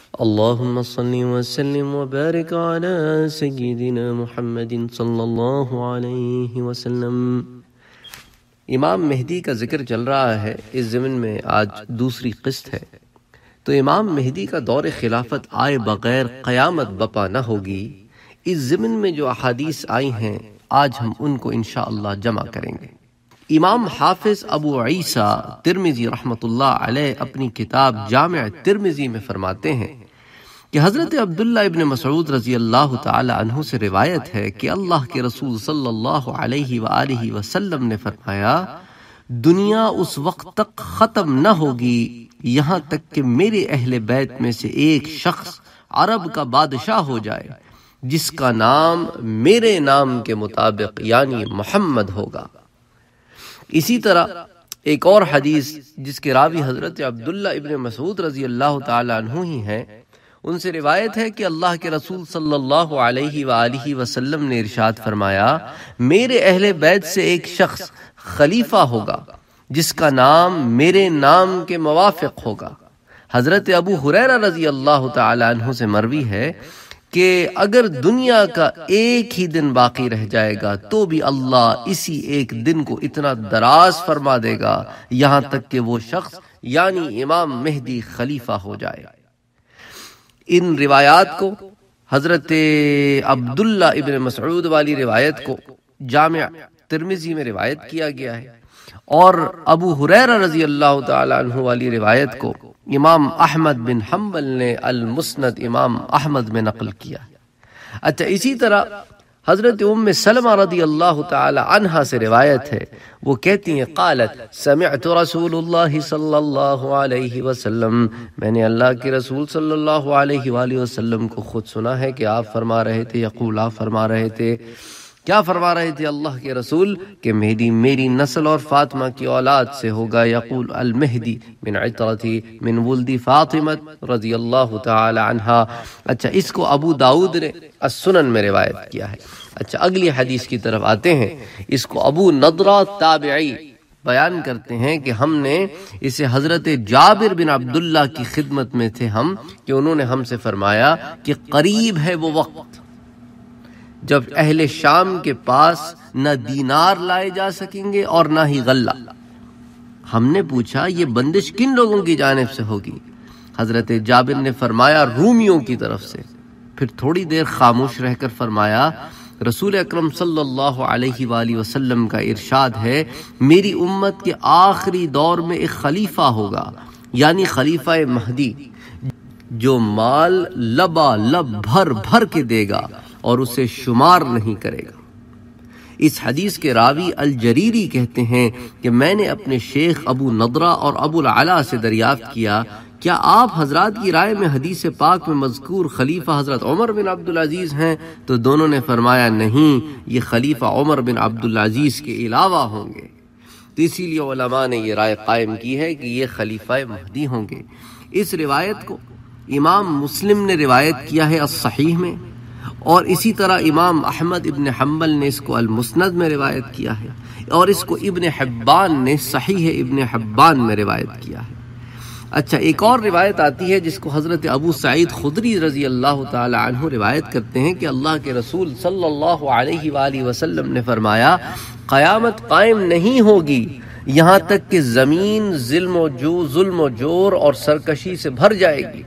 اللهم صل وسلم وبارك على سيدنا محمد صلی اللہ علیہ وسلم۔ امام مہدی کا ذکر چل رہا ہے، اس ضمن میں آج دوسری قسط ہے۔ تو امام مہدی کا دور خلافت آئے بغیر قیامت بپا نہ ہوگی۔ اس ضمن میں جو احادیث آئی ہیں آج ہم ان کو انشاءاللہ جمع کریں گے۔ امام حافظ ابو عیسیٰ ترمذی رحمۃ اللہ علیہ اپنی کتاب جامع ترمذی میں فرماتے ہیں کہ حضرت عبداللہ ابن مسعود رضی اللہ تعالی عنہ سے روایت ہے کہ اللہ کے رسول صلی اللہ علیہ وآلہ وسلم نے فرمایا، دنیا اس وقت تک ختم نہ ہوگی یہاں تک کہ میرے اہل بیت میں سے ایک شخص عرب کا بادشاہ ہو جائے جس کا نام میرے نام کے مطابق یعنی محمد ہوگا۔ اسی طرح ایک اور حدیث جس کے راوی حضرت عبداللہ ابن مسعود رضی اللہ تعالی عنہ ہی ہیں، ان سے روایت ہے کہ اللہ کے رسول صلی اللہ علیہ وآلہ وسلم نے ارشاد فرمایا، میرے اہل بیت سے ایک شخص خلیفہ ہوگا جس کا نام میرے نام کے موافق ہوگا۔ حضرت ابو ہریرہ رضی اللہ تعالی عنہ سے مروی ہے کہ اگر دنیا کا ایک ہی دن باقی رہ جائے گا تو بھی اللہ اسی ایک دن کو اتنا دراز فرما دے گا یہاں تک کہ وہ شخص یعنی امام مہدی خلیفہ ہو جائے۔ ان روایات کو حضرت عبداللہ ابن مسعود والی روایت کو جامع ترمذی میں روایت کیا گیا ہے، اور ابو ہریرہ رضی اللہ تعالی عنہ والی روایت کو امام احمد بن حنبل نے المسند امام احمد میں نقل کیا۔ اچھا، اسی طرح حضرت ام سلمہ رضی اللہ تعالی عنہا سے روایت ہے، وہ کہتی ہیں قالت سمعت رسول اللہ صلی اللہ علیہ وسلم، میں نے اللہ کے رسول صلی اللہ علیہ وآلہ وسلم کو خود سنا ہے کہ آپ فرما رہے تھے، یقول آپ فرما رہے تھے، کیا فرما رہے تھے اللہ کے رسول کہ مہدی میری نسل اور فاطمہ کی اولاد سے ہوگا، یقول المہدی من عطرتی من ولد فاطمہ رضی اللہ تعالی عنہا۔ اچھا، اس کو ابو داؤد نے السنن میں روایت کیا ہے۔ اچھا، اگلی حدیث کی طرف آتے ہیں۔ اس کو ابو نضرہ تابعی بیان کرتے ہیں کہ ہم نے اسے حضرت جابر بن عبداللہ کی خدمت میں تھے ہم، کہ انہوں نے ہم سے فرمایا کہ قریب ہے وہ وقت جب اہل شام کے پاس نہ دینار لائے جا سکیں گے اور نہ ہی غلہ۔ ہم نے پوچھا یہ بندش کن لوگوں کی جانب سے ہوگی؟ حضرت جابر نے فرمایا رومیوں کی طرف سے۔ پھر تھوڑی دیر خاموش رہ کر فرمایا، رسول اکرم صلی اللہ علیہ وآلہ وسلم کا ارشاد ہے، میری امت کے آخری دور میں ایک خلیفہ ہوگا یعنی خلیفہ مہدی، جو مال لبا لب بھر بھر کے دے گا اور اسے شمار نہیں کرے گا۔ اس حدیث کے راوی الجریری کہتے ہیں کہ میں نے اپنے شیخ ابو نضرہ اور ابو العلا سے دریافت کیا، کیا آپ حضرات کی رائے میں حدیث پاک میں مذکور خلیفہ حضرت عمر بن عبدالعزیز ہیں؟ تو دونوں نے فرمایا نہیں، یہ خلیفہ عمر بن عبدالعزیز کے علاوہ ہوں گے۔ تو اسی لیے علماء نے یہ رائے قائم کی ہے کہ یہ خلیفہ مہدی ہوں گے۔ اس روایت کو امام مسلم نے روایت کیا ہے الصحیح میں، اور اسی طرح امام احمد ابن حنبل نے اس کو المسند میں روایت کیا ہے، اور اس کو ابن حبان نے صحیح ابن حبان میں روایت کیا ہے۔ اچھا، ایک اور روایت آتی ہے جس کو حضرت ابو سعید خدری رضی اللہ تعالی عنہ روایت کرتے ہیں کہ اللہ کے رسول صلی اللہ علیہ وآلہ وسلم نے فرمایا، قیامت قائم نہیں ہوگی یہاں تک کہ زمین ظلم و جور اور سرکشی سے بھر جائے گی۔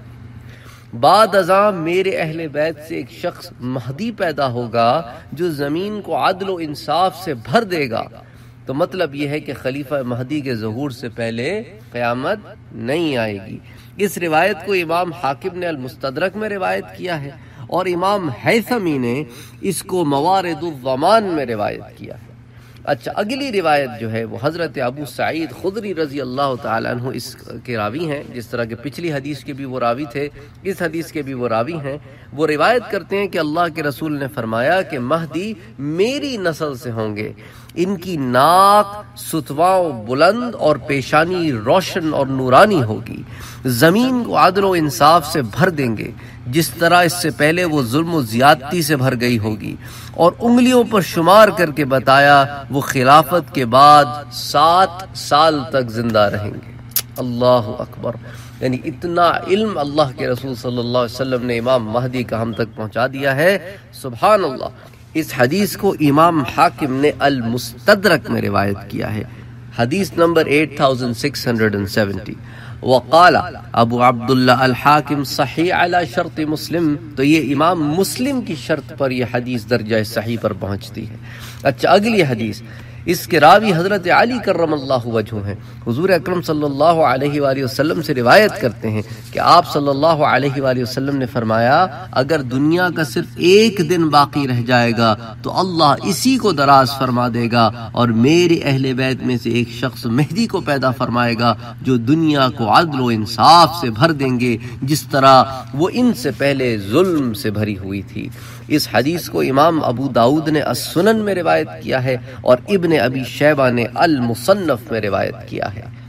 بعد ازاں میرے اہل بیت سے ایک شخص مہدی پیدا ہوگا جو زمین کو عدل و انصاف سے بھر دے گا۔ تو مطلب یہ ہے کہ خلیفہ مہدی کے ظہور سے پہلے قیامت نہیں آئے گی۔ اس روایت کو امام حاکم نے المستدرک میں روایت کیا ہے، اور امام حیثمی نے اس کو موارد الضمان میں روایت کیا ہے۔ اچھا، اگلی روایت جو ہے وہ حضرت ابو سعید خدری رضی اللہ تعالی عنہ اس کے راوی ہیں، جس طرح کہ پچھلی حدیث کے بھی وہ راوی تھے، اس حدیث کے بھی وہ راوی ہیں۔ وہ روایت کرتے ہیں کہ اللہ کے رسول نے فرمایا کہ مہدی میری نسل سے ہوں گے، ان کی ناک ستواؤں بلند اور پیشانی روشن اور نورانی ہوگی، زمین کو عدل و انصاف سے بھر دیں گے جس طرح اس سے پہلے وہ ظلم و زیادتی سے بھر گئی ہوگی، اور انگلیوں پر شمار کر کے بتایا وہ خلافت کے بعد 7 سال تک زندہ رہیں گے۔ اللہ اکبر! یعنی اتنا علم اللہ کے رسول صلی اللہ علیہ وسلم نے امام مہدی کا ہم تک پہنچا دیا ہے، سبحان اللہ۔ اس حدیث کو امام حاکم نے المستدرک میں روایت کیا ہے، حدیث نمبر 8670۔ وقال ابو عبداللہ الحاکم صحیح علی شرط مسلم، تو یہ امام مسلم کی شرط پر یہ حدیث درجہ صحیح پر پہنچتی ہے۔ اچھا، اگلی حدیث، اس کے راوی حضرت علی کرم اللہ وجہ ہیں، حضور اکرم صلی اللہ علیہ وآلہ وسلم سے روایت کرتے ہیں کہ آپ صلی اللہ علیہ وآلہ وسلم نے فرمایا اگر دنیا کا صرف ایک دن باقی رہ جائے گا تو اللہ اسی کو دراز فرما دے گا اور میرے اہل بیت میں سے ایک شخص مہدی کو پیدا فرمائے گا جو دنیا کو عدل و انصاف سے بھر دیں گے جس طرح وہ ان سے پہلے ظلم سے بھری ہوئی تھی۔ اس حدیث کو امام ابو داؤد نے السنن میں روایت کیا ہے اور ابن ابی شیبہ نے المصنف میں روایت کیا ہے۔